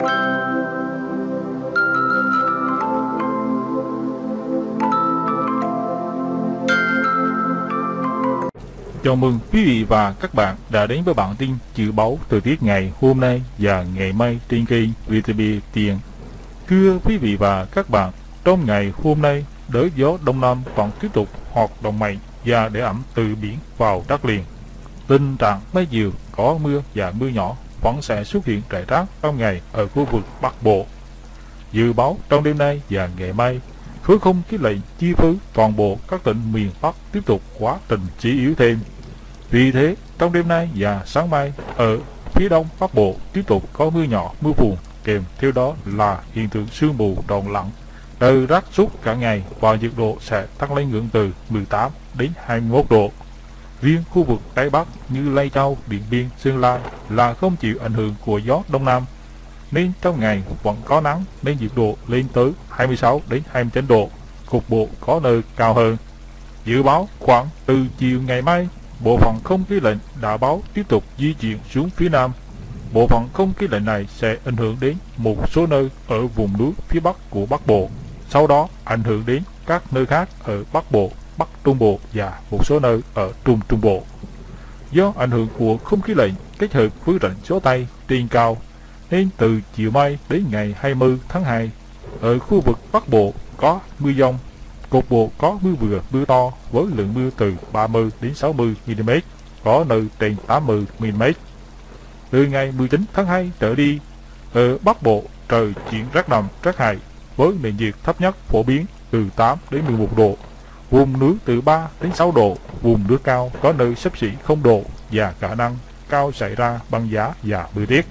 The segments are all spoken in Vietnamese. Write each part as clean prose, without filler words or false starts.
Chào mừng quý vị và các bạn đã đến với bản tin dự báo thời tiết ngày hôm nay và ngày mai trên kênh VTV Tiền. Thưa quý vị và các bạn, trong ngày hôm nay, đới gió Đông Nam vẫn tiếp tục hoạt động mạnh và để ẩm từ biển vào đất liền. Tình trạng mây nhiều, có mưa và mưa nhỏ vẫn sẽ xuất hiện rải rác trong ngày ở khu vực Bắc Bộ. Dự báo trong đêm nay và ngày mai, khối không khí lạnh chi phối toàn bộ các tỉnh miền Bắc tiếp tục quá trình suy yếu thêm. Vì thế, trong đêm nay và sáng mai, ở phía đông Bắc Bộ tiếp tục có mưa nhỏ, mưa phùn, kèm theo đó là hiện tượng sương mù đọng lặng, trời rét suốt cả ngày và nhiệt độ sẽ tăng lên ngưỡng từ 18 đến 21 độ. Riêng khu vực Tây Bắc như Lai Châu, Điện Biên, Sơn La là không chịu ảnh hưởng của gió Đông Nam, nên trong ngày vẫn có nắng nên nhiệt độ lên tới 26 đến 29 độ, cục bộ có nơi cao hơn. Dự báo khoảng từ chiều ngày mai, bộ phận không khí lạnh đã báo tiếp tục di chuyển xuống phía Nam. Bộ phận không khí lạnh này sẽ ảnh hưởng đến một số nơi ở vùng núi phía Bắc của Bắc Bộ, sau đó ảnh hưởng đến các nơi khác ở Bắc Bộ, Bắc Trung Bộ và một số nơi ở Trung Trung Bộ. Do ảnh hưởng của không khí lạnh kết hợp với rãnh gió Tây trên cao, nên từ chiều mai đến ngày 20 tháng 2, ở khu vực Bắc Bộ có mưa dông, cục bộ có mưa vừa mưa to với lượng mưa từ 30 đến 60 mm, có nơi trên 80 mm. Từ ngày 19 tháng 2 trở đi, ở Bắc Bộ trời chuyển rét đậm rét hại với nền nhiệt thấp nhất phổ biến từ 8 đến 11 độ, vùng núi từ 3 đến 6 độ, vùng núi cao có nơi xấp xỉ 0 độ và khả năng cao xảy ra băng giá và mưa tuyết.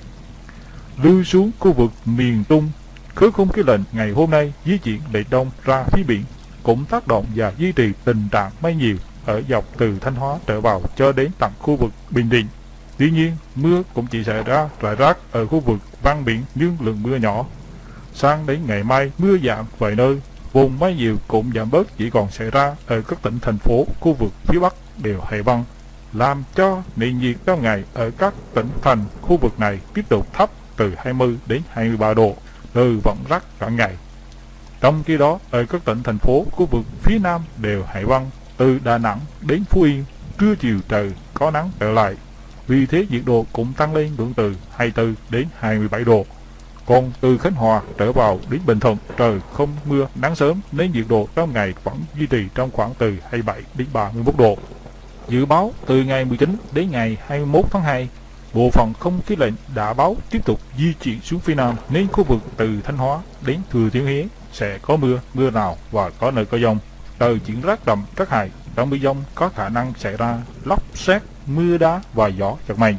Lui xuống khu vực miền Trung, khối không khí lạnh ngày hôm nay di chuyển lệch đông ra phía biển cũng tác động và duy trì tình trạng mây nhiều ở dọc từ Thanh Hóa trở vào cho đến tận khu vực Bình Định. Tuy nhiên, mưa cũng chỉ xảy ra rải rác ở khu vực ven biển nhưng lượng mưa nhỏ. Sang đến ngày mai, mưa giảm vài nơi, vùng mây nhiều cũng giảm bớt chỉ còn xảy ra ở các tỉnh thành phố khu vực phía Bắc đều hay băng, làm cho nền nhiệt trong ngày ở các tỉnh thành khu vực này tiếp tục thấp từ 20 đến 23 độ, nơi vẫn rét cả ngày. Trong khi đó, ở các tỉnh thành phố khu vực phía Nam đều hải băng, từ Đà Nẵng đến Phú Yên, trưa chiều trời có nắng trở lại. Vì thế nhiệt độ cũng tăng lên ngưỡng từ 24 đến 27 độ. Còn từ Khánh Hòa trở vào đến Bình Thuận, trời không mưa nắng sớm nên nhiệt độ trong ngày vẫn duy trì trong khoảng từ 27 đến 31 độ. Dự báo từ ngày 19 đến ngày 21 tháng 2, bộ phận không khí lạnh đã báo tiếp tục di chuyển xuống phía Nam nên khu vực từ Thanh Hóa đến Thừa Thiên Huế sẽ có mưa, mưa rào và có nơi có dông. Trời chuyển rét đậm rét hại, trong mưa dông có khả năng xảy ra lốc sét, mưa đá và gió giật mạnh.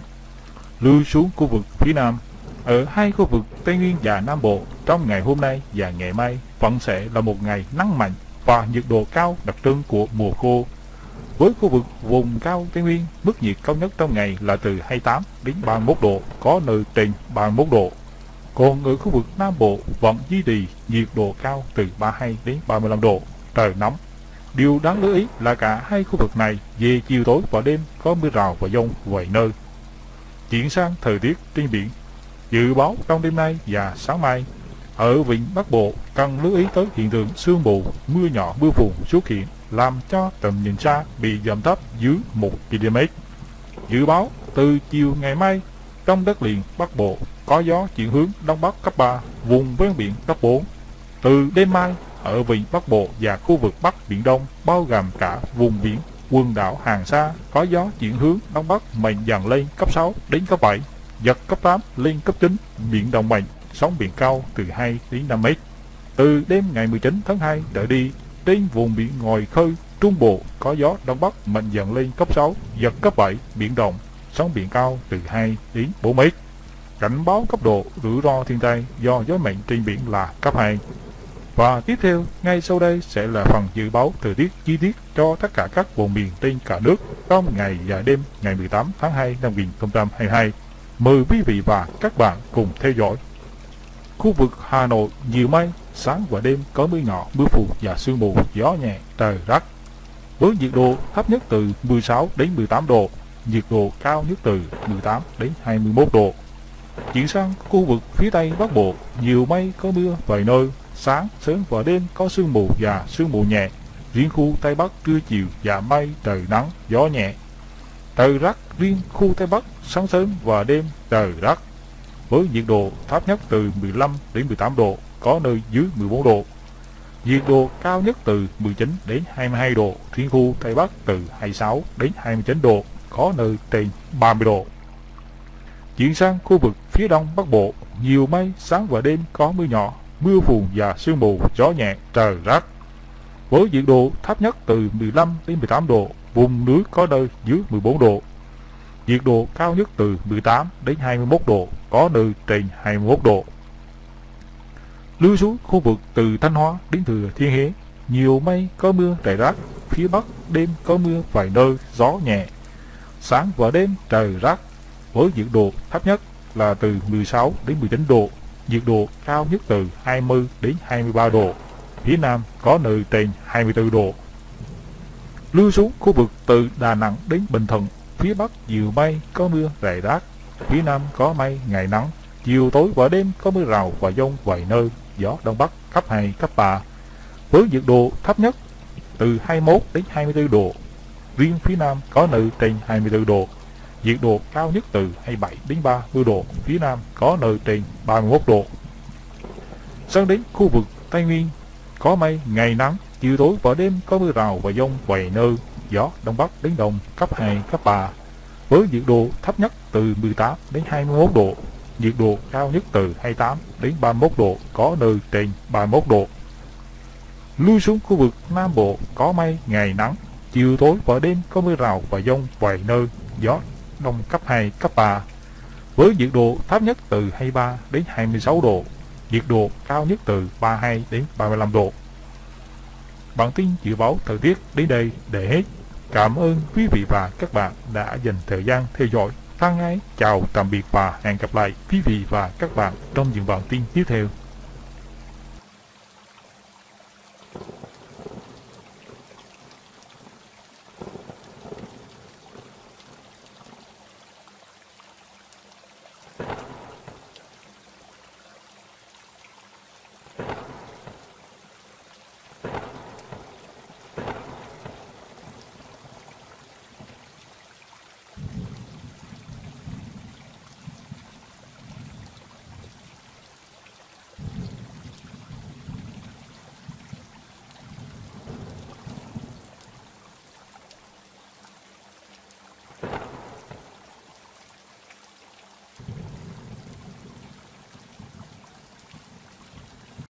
Lui xuống khu vực phía Nam, ở hai khu vực Tây Nguyên và Nam Bộ trong ngày hôm nay và ngày mai vẫn sẽ là một ngày nắng mạnh và nhiệt độ cao đặc trưng của mùa khô. Với khu vực vùng cao Tây Nguyên, mức nhiệt cao nhất trong ngày là từ 28 đến 31 độ, có nơi trên 31 độ. Còn ở khu vực Nam Bộ vẫn duy trì nhiệt độ cao từ 32 đến 35 độ, trời nóng. Điều đáng lưu ý là cả hai khu vực này về chiều tối và đêm có mưa rào và dông vài nơi. Chuyển sang thời tiết trên biển, dự báo trong đêm nay và sáng mai, ở vịnh Bắc Bộ cần lưu ý tới hiện tượng sương mù, mưa nhỏ mưa phùn xuất hiện, làm cho tầm nhìn xa bị giảm thấp dưới 1 km. Dự báo từ chiều ngày mai, trong đất liền Bắc Bộ có gió chuyển hướng Đông Bắc cấp 3, vùng ven biển cấp 4. Từ đêm mai, ở vịnh Bắc Bộ và khu vực Bắc Biển Đông bao gồm cả vùng biển quần đảo Hoàng Sa có gió chuyển hướng Đông Bắc mạnh dần lên cấp 6 đến cấp 7, giật cấp 8 lên cấp 9, biển động mạnh, sóng biển cao từ 2 đến 5 mét. Từ đêm ngày 19 tháng 2 trở đi, trên vùng biển ngoài khơi Trung Bộ có gió Đông Bắc mạnh dần lên cấp 6, giật cấp 7, biển động, sóng biển cao từ 2 đến 4 mét. Cảnh báo cấp độ rủi ro thiên tai do gió mạnh trên biển là cấp 2. Và tiếp theo, ngay sau đây sẽ là phần dự báo thời tiết chi tiết cho tất cả các vùng miền trên cả nước trong ngày và đêm ngày 18 tháng 2 năm 2022. Mời quý vị và các bạn cùng theo dõi. Khu vực Hà Nội nhiều mây, sáng và đêm có mưa nhỏ, mưa phùn và sương mù, gió nhẹ, trời rét. Với nhiệt độ thấp nhất từ 16 đến 18 độ, nhiệt độ cao nhất từ 18 đến 21 độ. Chuyển sang khu vực phía Tây Bắc Bộ, nhiều mây có mưa vài nơi, sáng, sớm và đêm có sương mù và sương mù nhẹ. Riêng khu Tây Bắc trưa chiều giảm mây, trời nắng, gió nhẹ. Trời rét riêng khu Tây Bắc sáng sớm và đêm trời rét, với nhiệt độ thấp nhất từ 15 đến 18 độ, có nơi dưới 14 độ. Nhiệt độ cao nhất từ 19 đến 22 độ, riêng khu Tây Bắc từ 26 đến 29 độ, có nơi trên 30 độ. Chuyển sang khu vực phía Đông Bắc Bộ, nhiều mây, sáng và đêm có mưa nhỏ, mưa phùn và sương mù, gió nhẹ, trời rét. Với nhiệt độ thấp nhất từ 15 đến 18 độ, vùng núi có nơi dưới 14 độ. Nhiệt độ cao nhất từ 18 đến 21 độ, có nơi trên 21 độ. Lui xuống khu vực từ Thanh Hóa đến Thừa Thiên Huế, nhiều mây có mưa rải rác, phía Bắc đêm có mưa vài nơi, gió nhẹ. Sáng và đêm trời rét, với nhiệt độ thấp nhất là từ 16 đến 19 độ, nhiệt độ cao nhất từ 20 đến 23 độ, phía Nam có nơi trên 24 độ. Lui xuống khu vực từ Đà Nẵng đến Bình Thuận, phía Bắc nhiều mây có mưa rải rác, phía Nam có mây ngày nắng, chiều tối và đêm có mưa rào và dông vài nơi, gió Đông Bắc cấp 2, cấp 3, với nhiệt độ thấp nhất từ 21 đến 24 độ, riêng phía Nam có nơi trên 24 độ, nhiệt độ cao nhất từ 27 đến 30 độ, phía Nam có nơi trên 31 độ. Sang đến khu vực Tây Nguyên, có mây, ngày nắng, chiều tối và đêm có mưa rào và dông vài nơi, gió Đông Bắc đến Đông cấp 2, cấp 3, với nhiệt độ thấp nhất từ 18 đến 21 độ, nhiệt độ cao nhất từ 28 đến 31 độ, có nơi trên 31 độ. Lui xuống khu vực Nam Bộ, có mây, ngày nắng, chiều tối và đêm có mưa rào và dông vài nơi, gió Đông cấp 2, cấp 3, với nhiệt độ thấp nhất từ 23 đến 26 độ, nhiệt độ cao nhất từ 32 đến 35 độ. Bản tin dự báo thời tiết đến đây để hết. Cảm ơn quý vị và các bạn đã dành thời gian theo dõi. Thân ái chào tạm biệt và hẹn gặp lại quý vị và các bạn trong những bản tin tiếp theo.